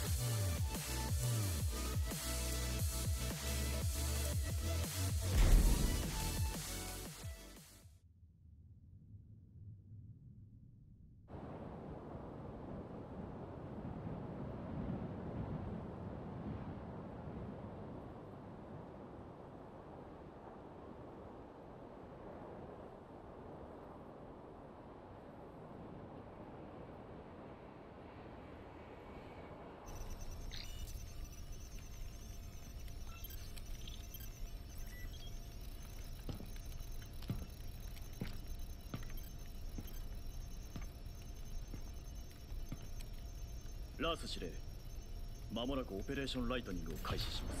ラース司令、間もなくオペレーションライトニングを開始します。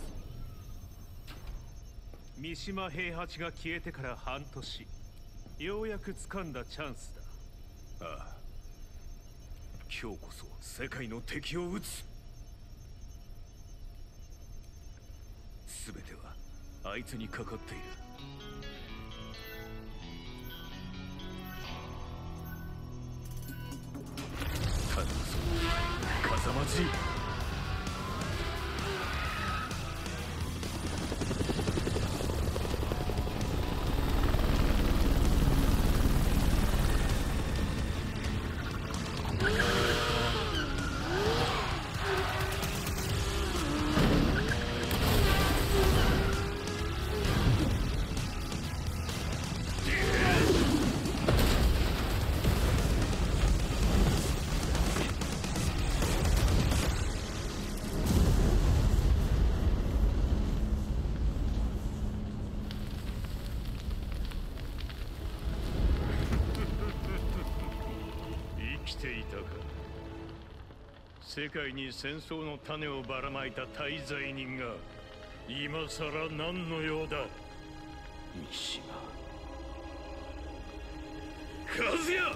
三島平八が消えてから半年、ようやく掴んだチャンスだ。 ああ、今日こそ世界の敵を撃つ。全てはあいつにかかっている。頼むぞ風間じい。世界に戦争の種をばらまいた大罪人が今さら何の用だ。三島和也、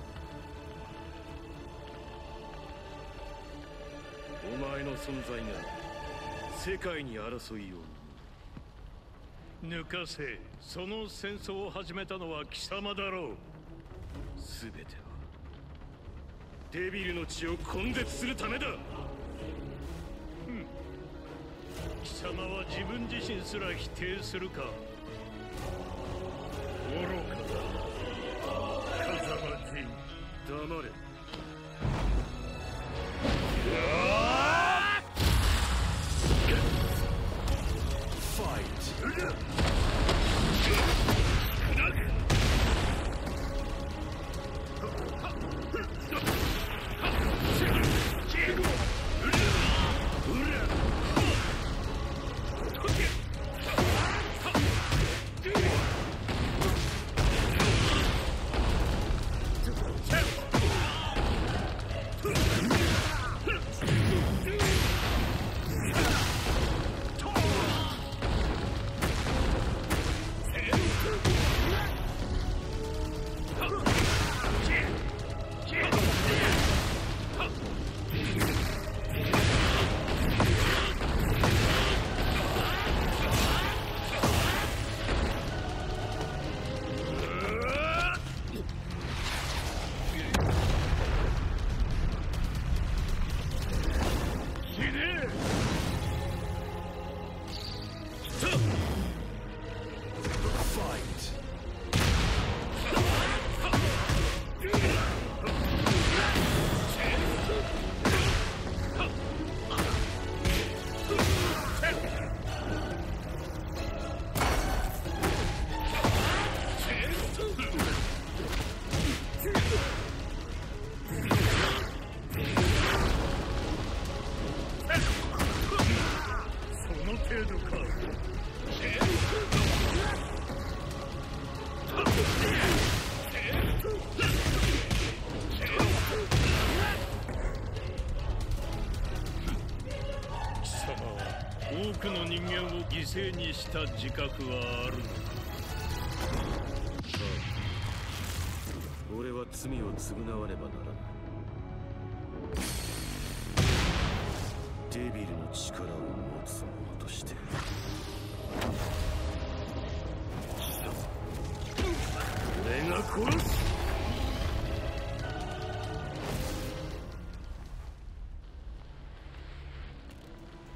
お前の存在が世界に争いを抜かせ。その戦争を始めたのは貴様だろう。全てはデビルの血を根絶するためだ。貴様は自分自身すら否定するか。愚かだ。風間陣、黙れ。ファイト。多くの人間を犠牲にした自覚はあるのか。俺は罪を償わねばならない。デビルの力を持つ者として。俺が殺す。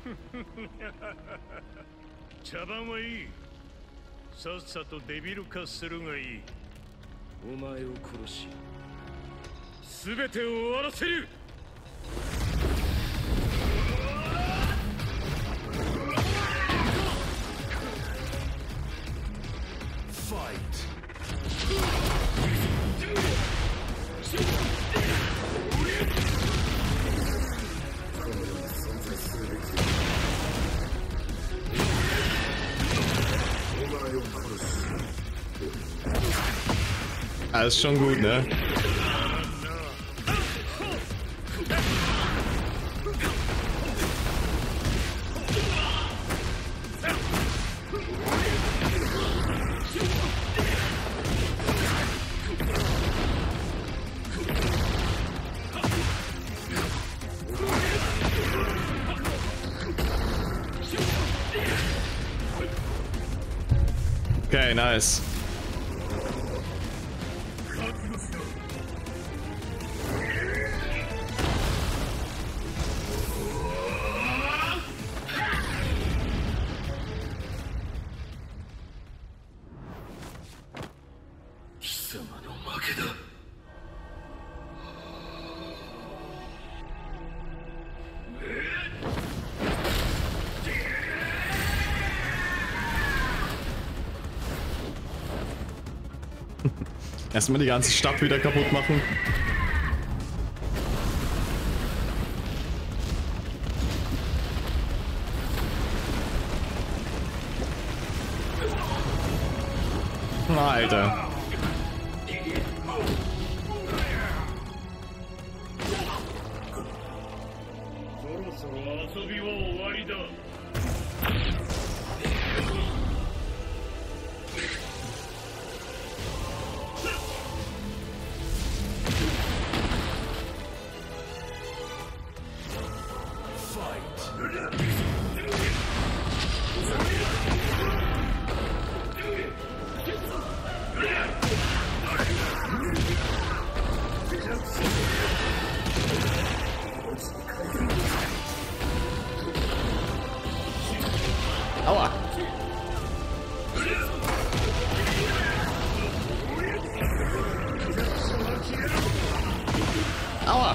茶番はいい。さっさとデビル化するがいい。お前を殺し全てを終わらせる。 Ah, ist schon gut, ne? Okay, nice. Erstmal die ganze Stadt wieder kaputt machen. Na, Alter. Aua! Aua!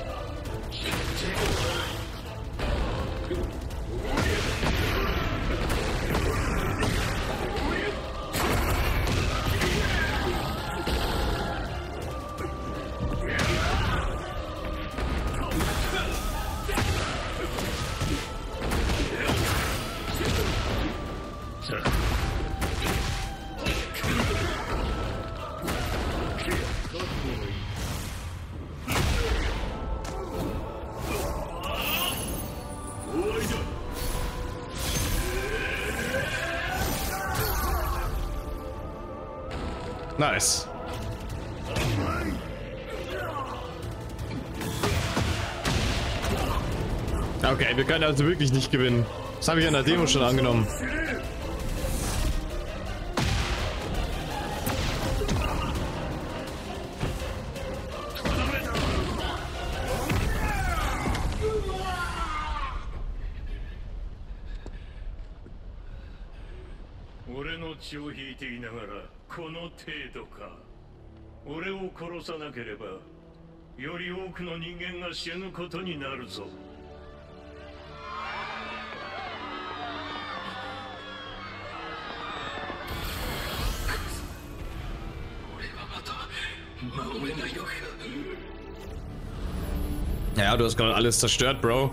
Nice. Okay, wir können also wirklich nicht gewinnen. Das habe ich an der Demo schon angenommen. 俺の血を引いていながらこの程度か。俺を殺さなければより多くの人間が死ぬことになるぞ。俺はまた守れないのか。 Ja, du hast gerade alles zerstört, Bro.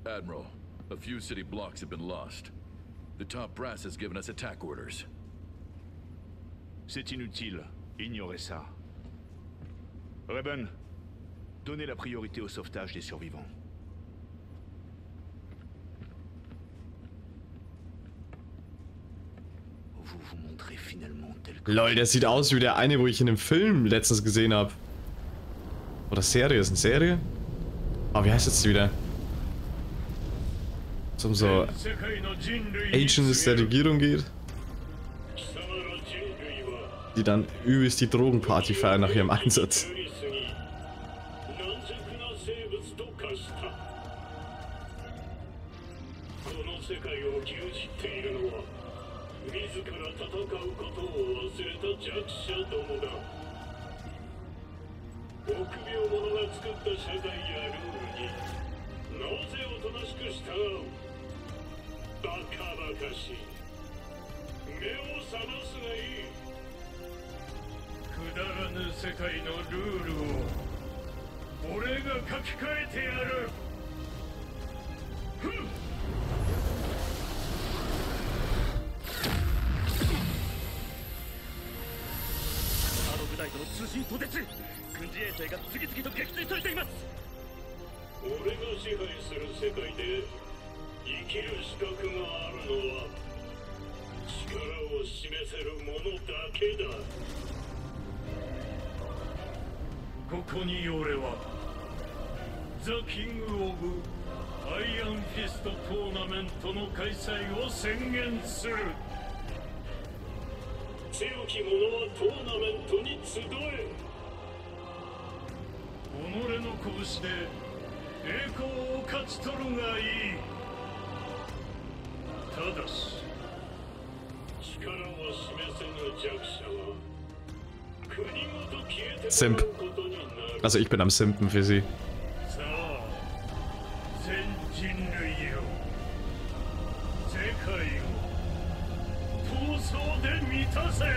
Admiral, a few city blocks have been lost. The top brass has given us attack orders. C'est inutile. Ignorez ça. Reben, donnez la priorité au sauvetage des survivants. Vous vous montrez finalement tel que... Lol, der sieht aus wie der eine, wo ich in dem Film letztens gesehen habe. Oder Serie, ist eine Serie? Oh, wie heißt jetzt die wieder? Zum so Agents der Regierung geht. Die dann übelst die Drogenparty feiern nach ihrem Einsatz. くだらぬ世界のルールを俺が書き換えてやる。 あの部隊との通信途絶。軍事衛星が次々と撃墜されています。 俺が支配する世界で生きる資格があるのは力を示せる者だけだ。ここに俺はザ・キング・オブ・アイアンフィストトーナメントの開催を宣言する。強き者はトーナメントに集え。己の拳で栄光を勝ち取るがいい。ただし力を示せぬ弱者は国ごと消えてもらうことになる。 Also ich bin am Simpen für sie. さあ全人類よ、世界を闘争で満たせ。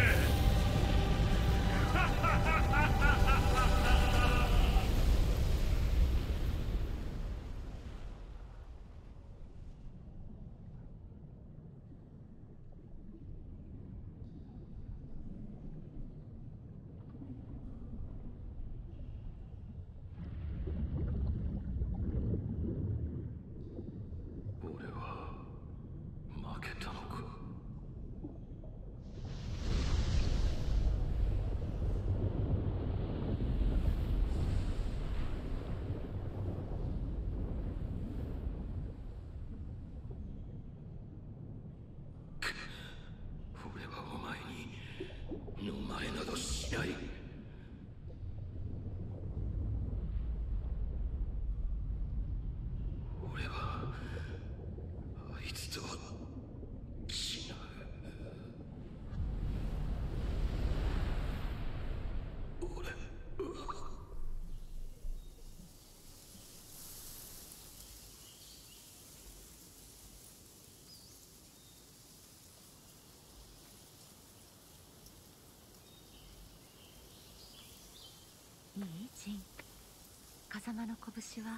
いいジン、風間の拳は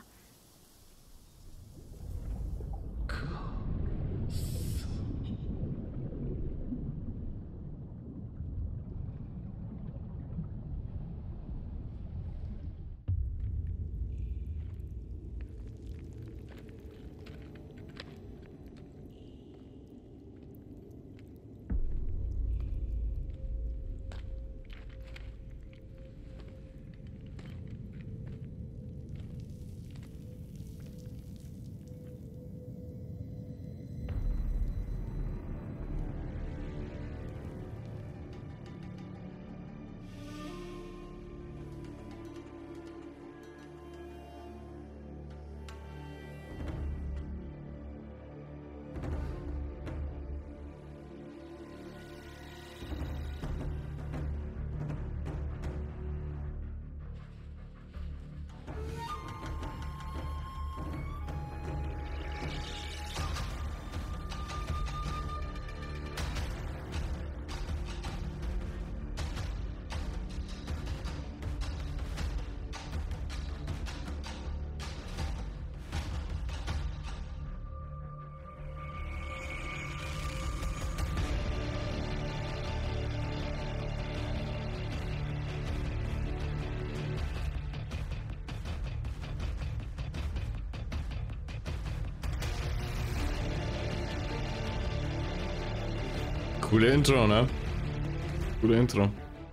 Coole Intro, ne? Coole Intro.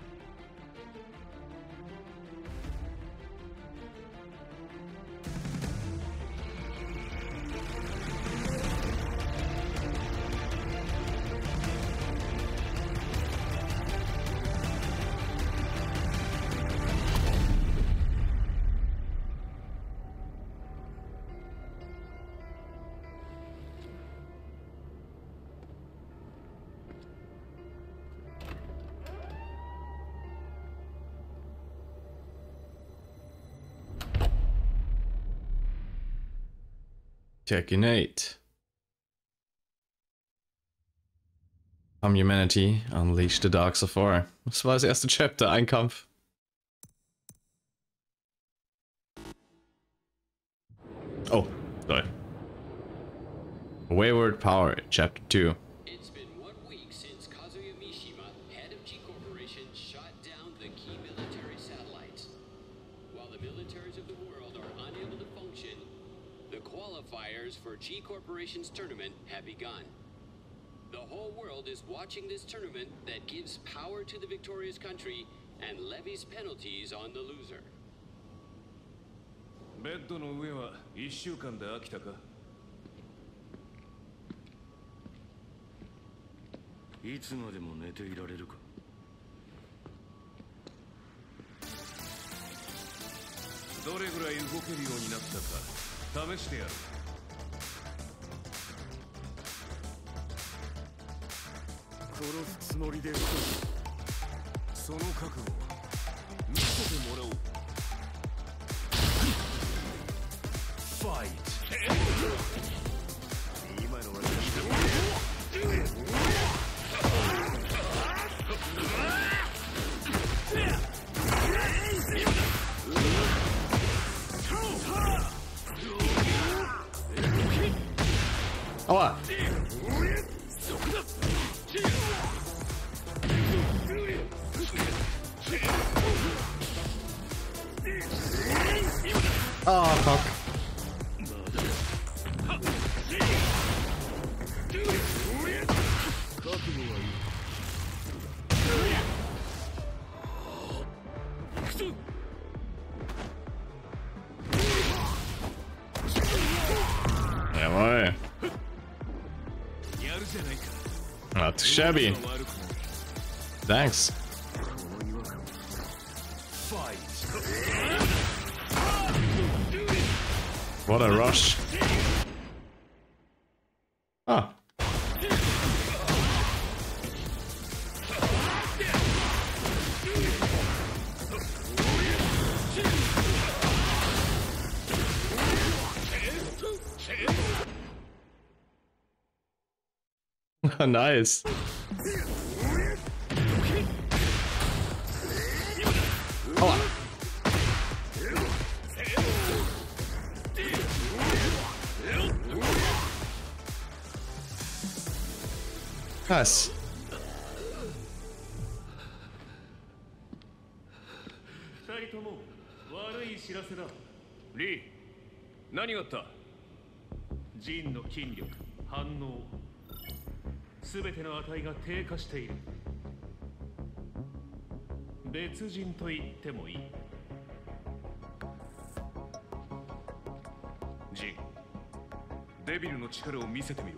Tekken 8. Come Humanity, Unleash the Darks of War. Das war das erste Chapter, ein Kampf. Oh, sorry. Wayward Power, Chapter 2. It's been 1 week since Kazuya Mishima, head of G Corporation, shot down the key military satellites. While the militaries of the world are unable to function, the qualifiers for G Corporation's tournament have begun. The whole world is watching this tournament that gives power to the victorious country and levies penalties on the loser. ベッドの上は1週間で飽きたか？いつまでも寝ていられるか？どれぐらい動けるようになったか試してやる。殺すつもりで動く。その覚悟を見せてもらおう。ファイト。今のは Aua! Oh, fuck. Jawohl. Not too shabby. Thanks. What a rush. Ah. Nice. Aua. Nice. 二人とも悪い知らせだ。リー、何があった？ジンの筋力、反応、すべての値が低下している。別人と言ってもいい。ジン、デビルの力を見せてみろ。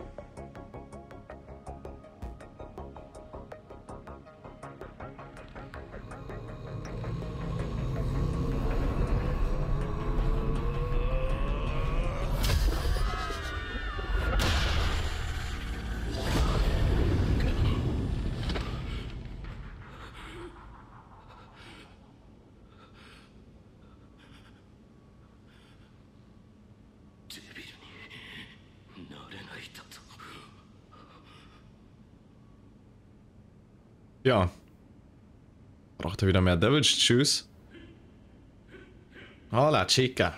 Ja. Braucht er wieder mehr Devils Juice? Hola, Chica.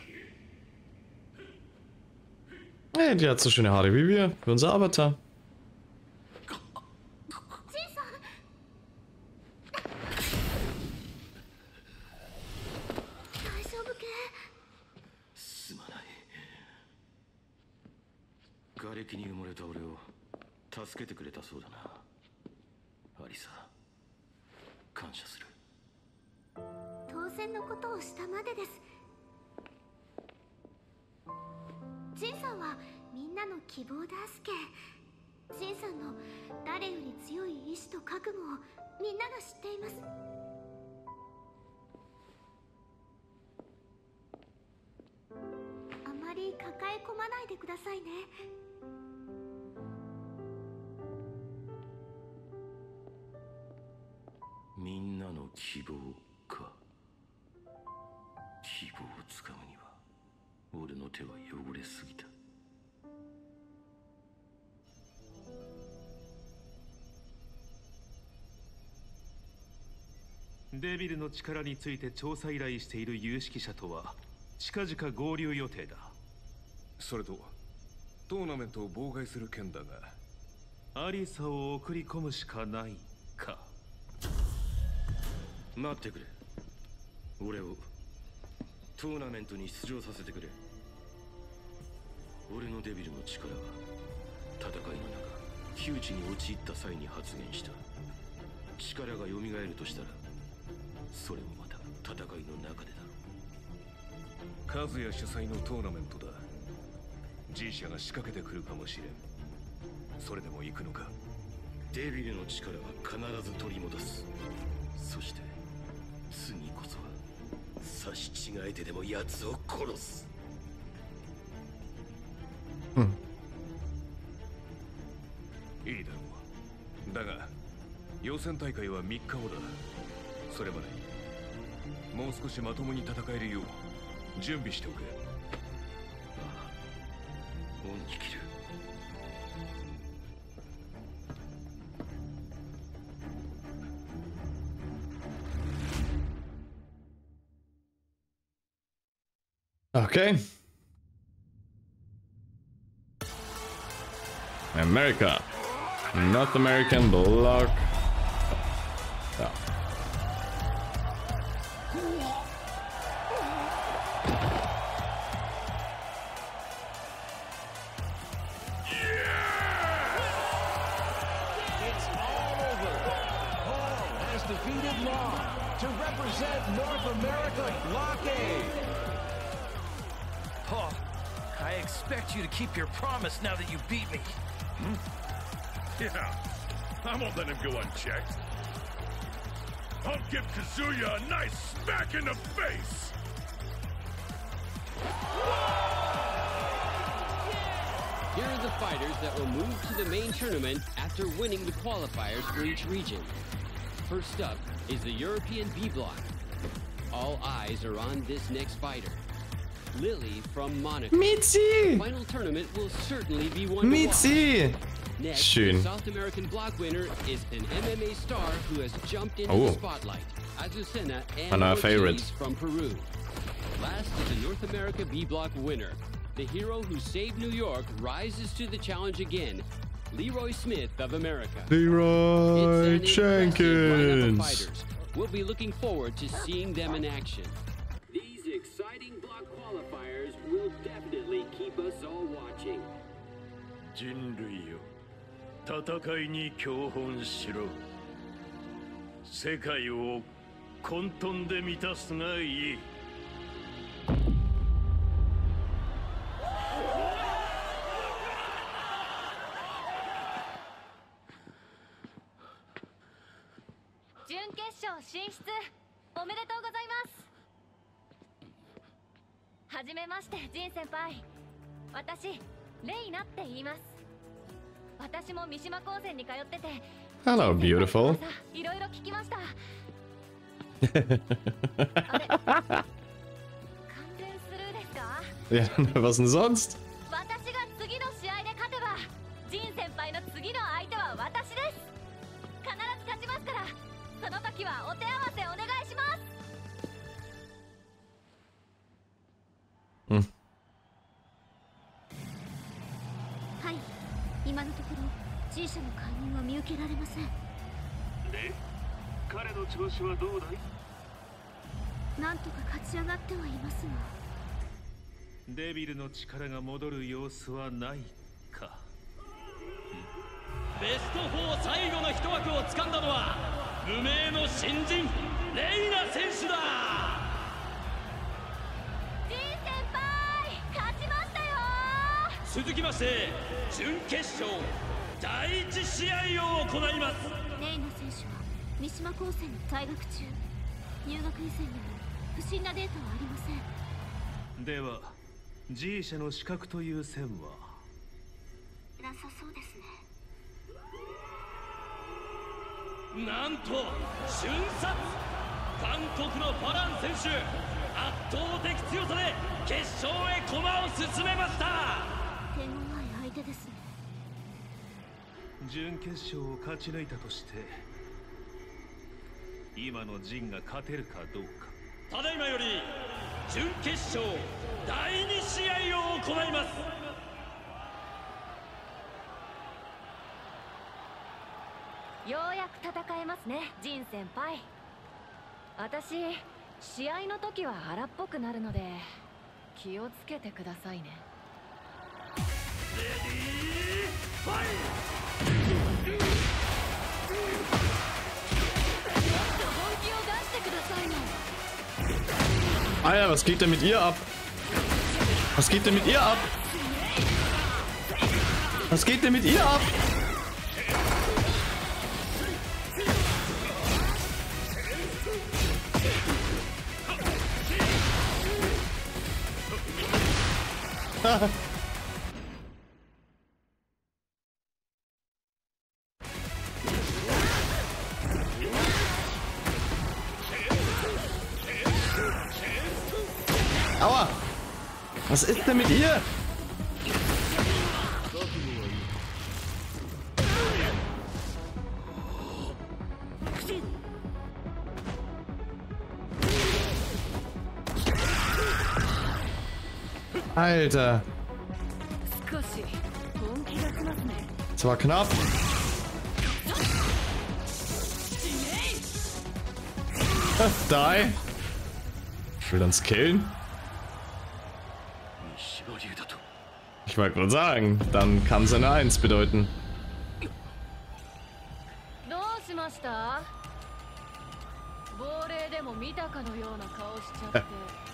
Hey, die hat so schöne Haare wie wir. Wie unser Avatar. 戦のことをしたまでです。ジンさんはみんなの希望だすけ。ジンさんの誰より強い意志と覚悟をみんなが知っています。あまり抱え込まないでくださいね。 みんなの希望か。希望をつかむには俺の手は汚れすぎた。 デビルの力について調査依頼している有識者とは近々合流予定だ。 それとトーナメントを妨害する件だが、 アリサを送り込むしかないか。 待ってくれ。俺をトーナメントに出場させてくれ。俺のデビルの力は戦いの中窮地に陥った際に発現した。力が蘇るとしたらそれもまた戦いの中でだろう。 カズヤ主催のトーナメントだ。G 社が仕掛けてくるかもしれん。それでも行くのか。 デビルの力は必ず取り戻す。そして次こそは差し違えてでも奴を殺す。 いいだろう。だが予選大会は3日後だ。それまでにもう少しまともに戦えるよう準備しておけ。 ああ、恩に着る。 Okay. America. North American block. Ja. It's all over. Paul has defeated Law to represent North America Block A. Paul, I expect you to keep your promise now that you beat me. Yeah, I won't let him go unchecked. I'll give Kazuya a nice smack in the face! Here are the fighters that will move to the main tournament after winning the qualifiers for each region. First up is the European B block. All eyes are on this next fighter. Lily from Monaco. Mitzi! The final tournament will certainly be one Mitzi! to watch. Next, Schön. the South American block winner is an MMA star who has jumped into the spotlight. Azucena and our Ortiz favorite from Peru. Last is the North America B block winner. The hero who saved New York rises to the challenge again. Leroy Smith of America. Leroy Jenkins. We'll be looking forward to seeing them in action. These exciting block qualifiers will definitely keep us all watching. 人類よ、戦いに教本しろ。世界を混沌で満たすがいい。 準決勝進出おめでとうございます。はじめまして、ジン先輩。私レイナって言います。私も三島高専に通ってて。 Hello, beautiful. いろいろ聞きました。完全スルーですか？ Ja, was denn sonst? 私が次の試合で勝てば、ジン先輩の次の相手は私です。必ず勝ちますから、その時はお手合わせお願いします。 はい、今のところ G 社の介入は見受けられません。 で、彼の調子はどうだい？ なんとか勝ち上がってはいますが。 デビルの力が戻る様子はないか。 ベスト4最後の一枠を掴んだのは無名の新人レイナ選手だ。 続きまして準決勝第1試合を行います。 レイナ選手は三島高専に在学中。入学以前にも不審なデータはありません。 では G 社の資格という線はなさそうですね。 なんと瞬殺、韓国のファラン選手、圧倒的強さで決勝へ駒を進めました。 手強い相手ですね。 準決勝を勝ち抜いたとして今のジンが勝てるかどうか。 ただいまより準決勝第2試合を行います。 ようやく戦えますね、ジン先輩。私試合の時は荒っぽくなるので気をつけてくださいね。 レディーファイト。 本気を出してくださいね。 Alter, was geht denn mit ihr ab? Was geht denn mit ihr ab? Was geht denn mit ihr ab? Aua! Was ist denn mit ihr? Alter! Das war knapp. Die! Ich will uns killen. Ich wollte gerade sagen, dann kann es eine 1 bedeuten. どうしました？亡霊でも見たかのような顔しちゃって。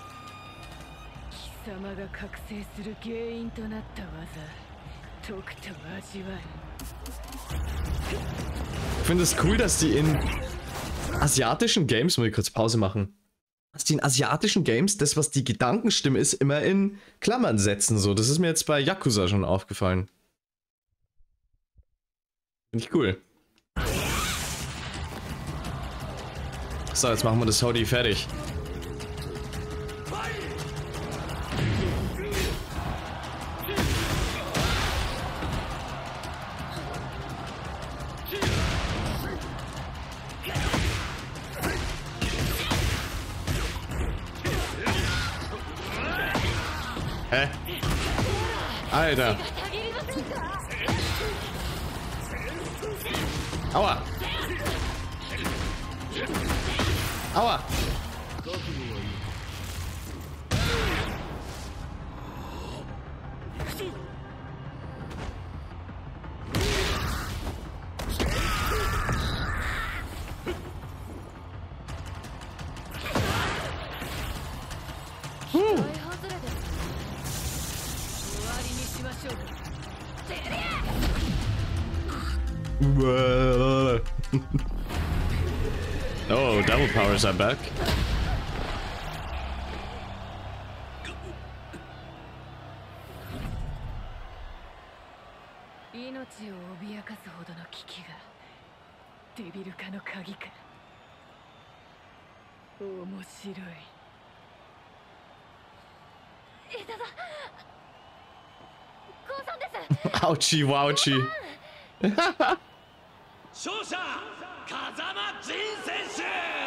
貴様が覚醒する原因となった技、とくと味わう。 Ich finde es cool, dass die in asiatischen Games, muss ich kurz Pause machen, dass die in asiatischen Games das, was die Gedankenstimme ist, immer in Klammern setzen. So, das ist mir jetzt bei Yakuza schon aufgefallen. Finde ich cool. So, jetzt machen wir das Howdy fertig. Hä? Alter. Aua. Aua. Oh, double powers are back. Ouchie, wouchie. 勝者風間仁選手。